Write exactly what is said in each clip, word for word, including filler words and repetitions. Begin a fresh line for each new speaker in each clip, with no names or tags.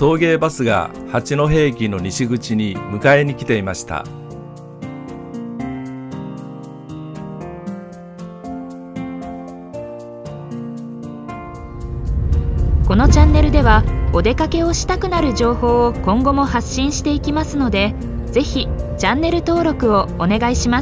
送迎バスが八戸駅の西口に迎えに来ていました。
このチャンネルではお出かけをしたくなる情報を今後も発信していきますので、ぜひチャンネル登録をお願いします。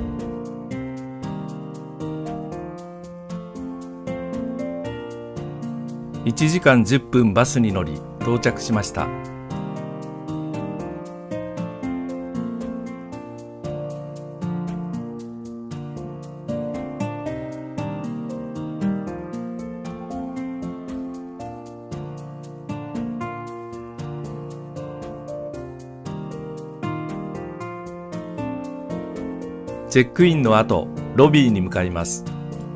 いちじかんじゅっぷんバスに乗り到着しました。チェックインの後、ロビーに向かいます。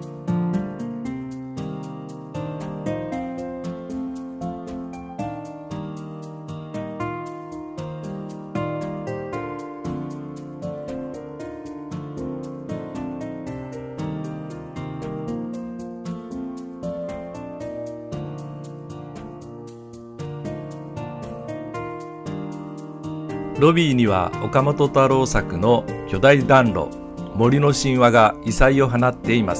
ロビーには岡本太郎作の巨大暖炉森の神話が異彩を放っています。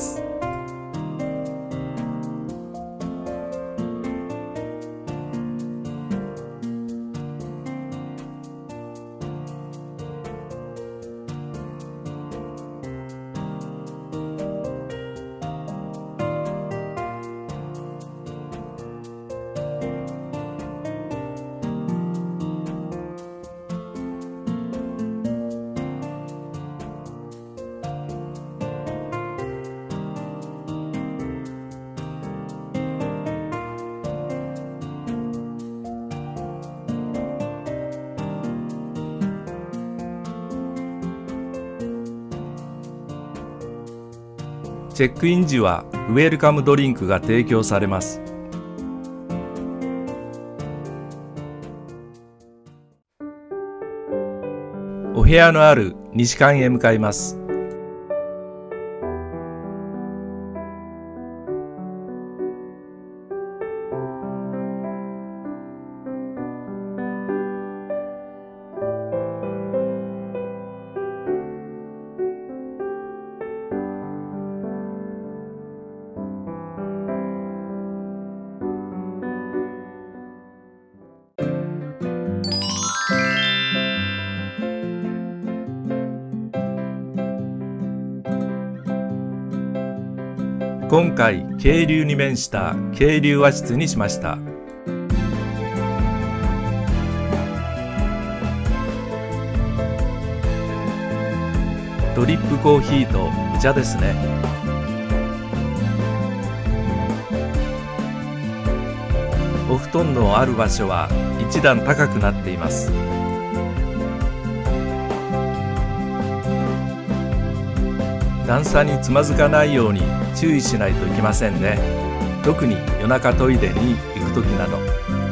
チェックイン時はウェルカムドリンクが提供されます。お部屋のある西館へ向かいます。今回渓流に面した渓流和室にしました。ドリップコーヒーとお茶ですね。お布団のある場所は一段高くなっています。段差につまずかないように注意しないといけませんね。特に夜中トイレに行くときなど。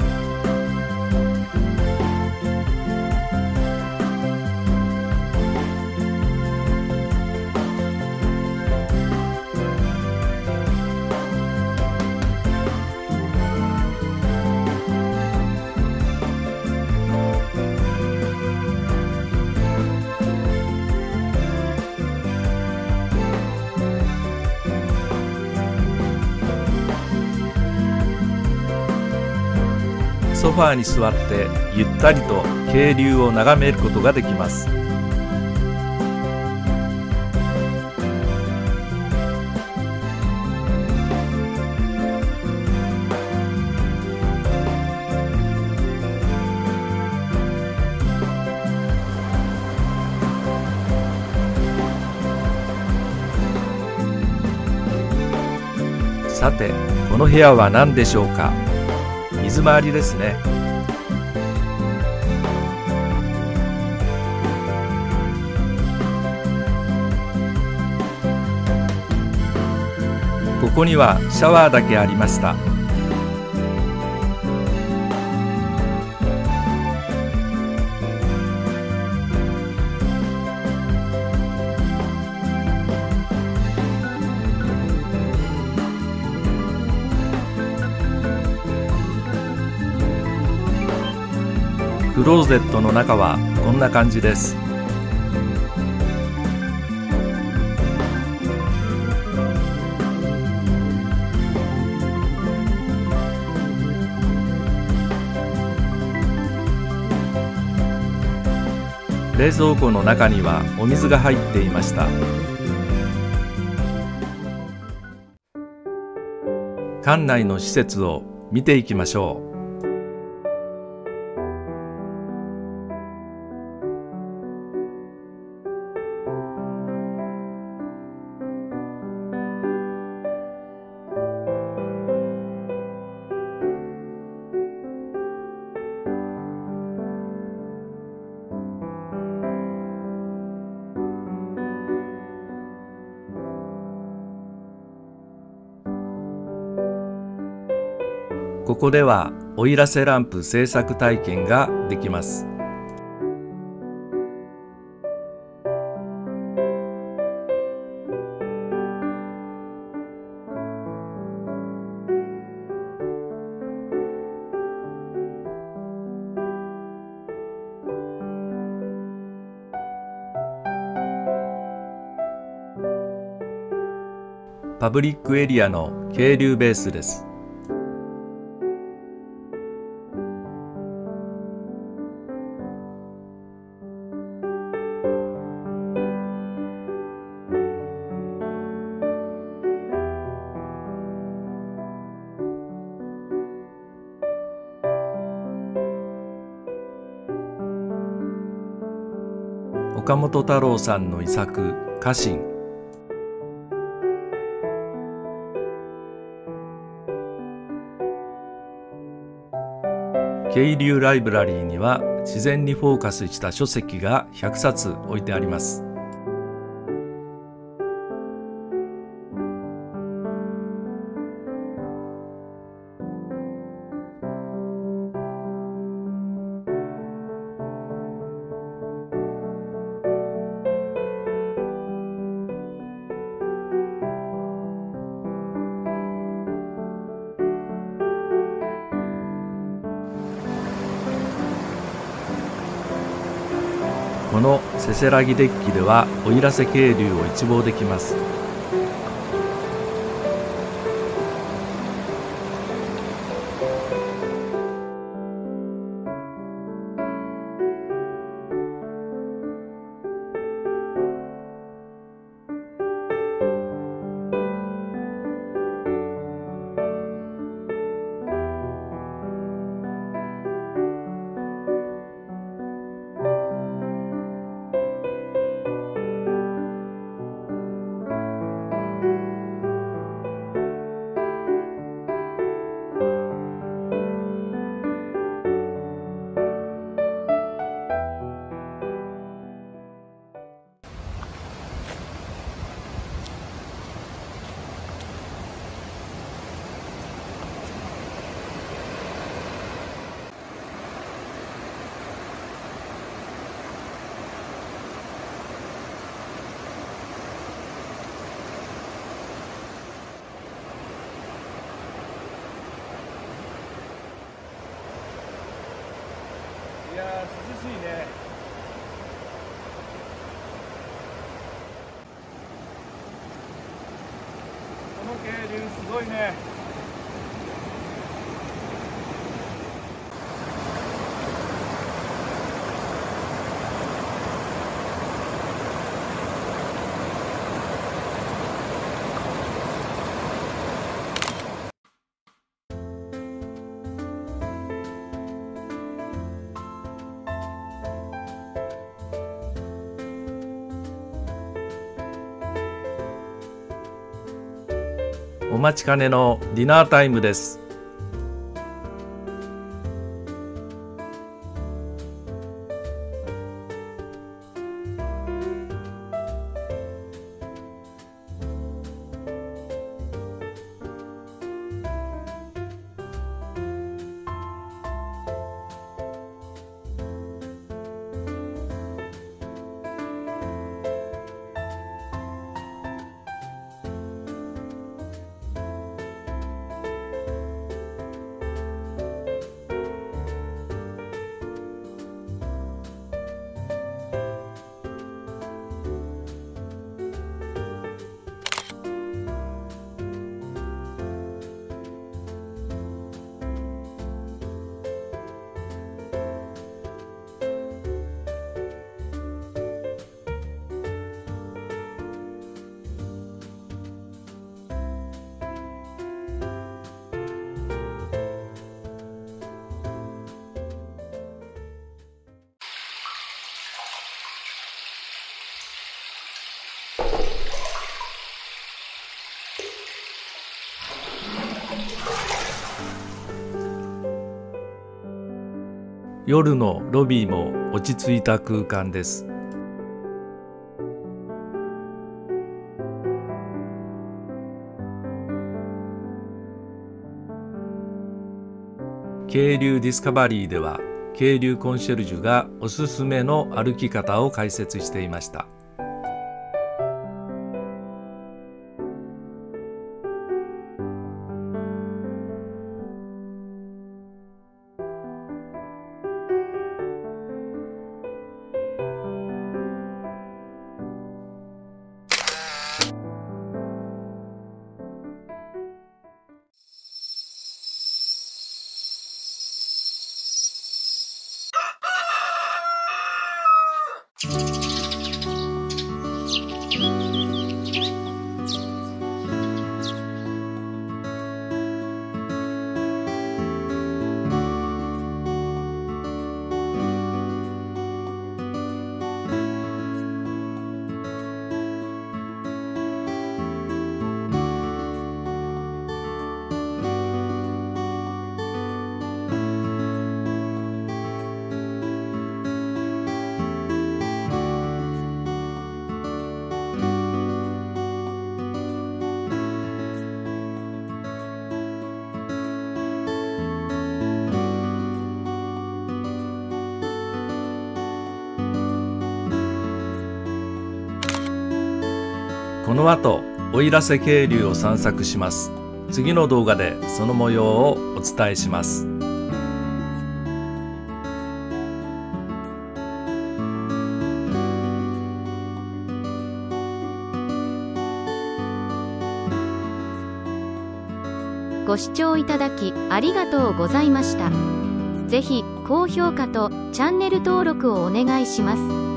ソファーに座ってゆったりと渓流を眺めることができます。さて、この部屋は何でしょうか。水回りですね。ここにはシャワーだけありました。 クローゼットの中はこんな感じです。冷蔵庫の中にはお水が入っていました。館内の施設を見ていきましょう。ここでは奥入瀬ランプ製作体験ができます。パブリックエリアの係留ベースです。岡本太郎さんの遺作「家臣」。係留ライブラリーには自然にフォーカスした書籍がひゃくさつ置いてあります。このせせらぎデッキでは奥入瀬渓流を一望できます。いやー、涼しいね。この渓流すごいね。お待ちかねのディナータイムです。 夜のロビーも落ち着いた空間です。渓流ディスカバリーでは、渓流コンシェルジュがおすすめの歩き方を解説していました。この後、奥入瀬渓流を散策します。次の動画でその模様をお伝えします。
ご視聴いただきありがとうございました。ぜひ高評価とチャンネル登録をお願いします。